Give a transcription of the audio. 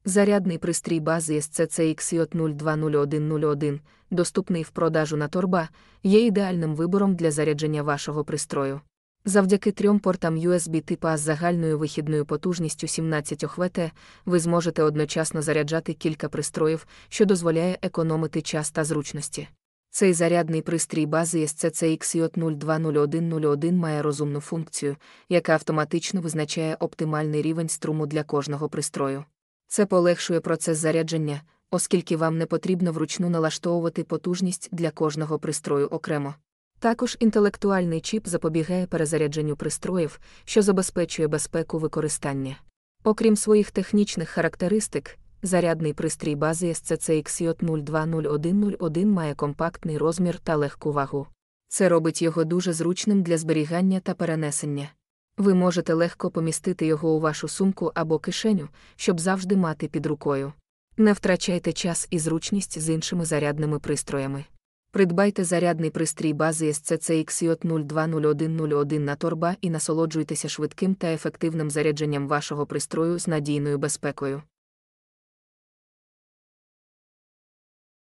Зарядний пристрій бази SCCXJ020101, доступний в продажу на торба, є ідеальним вибором для зарядження вашого пристрою. Завдяки 3 портам USB типа з загальною вихідною потужністю 17 Вт, ви зможете одночасно заряджати кілька пристроїв, що дозволяє економити час та зручності. Цей зарядний пристрій бази SCCXJ020101 має розумну функцію, яка автоматично визначає оптимальний рівень струму для кожного пристрою. Це полегшує процес заряджання, оскільки вам не потрібно вручну налаштовувати потужність для кожного пристрою окремо. Також інтелектуальний чіп запобігає перезарядженню пристроїв, що забезпечує безпеку використання. Окрім своїх технічних характеристик, зарядний пристрій бази SCCXJ020101 має компактний розмір та легку вагу. Це робить його дуже зручним для зберігання та перенесення. Ви можете легко помістити його у вашу сумку або кишеню, щоб завжди мати під рукою. Не втрачайте час і зручність з іншими зарядними пристроями. Придбайте зарядний пристрій бази SCCXJ020101 на торба і насолоджуйтеся швидким та ефективним зарядженням вашого пристрою з надійною безпекою.